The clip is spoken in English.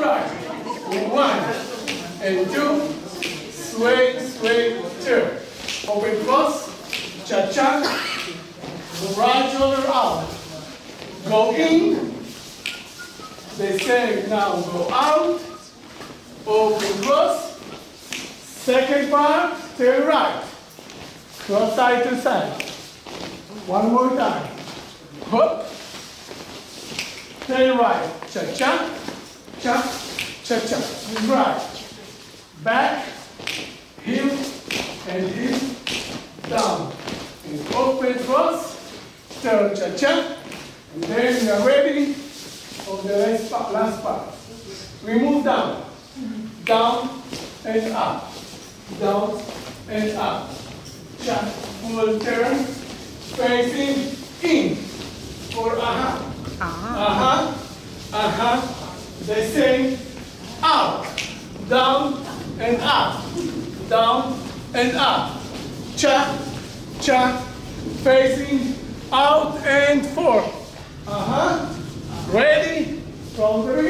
right. 1 and 2. Sway, sway, turn. Open cross. Cha-cha. Right shoulder out. Go in. The same now. Go out. Open cross. Second part. Turn right. Cross side to side. One more time. Hop. Turn right. Cha-cha. Cha. Cha-cha. Right. Back. Heel. And heel. Down. And open cross. Turn cha-cha. And then we are ready for the last part. We move down. Down and up. Down and up. Cha. Full turn. Facing in. For aha. Aha. Aha. The same. Out. Down and up. Down and up. Cha. Cha. Facing out and forth. Ready? From the beginning.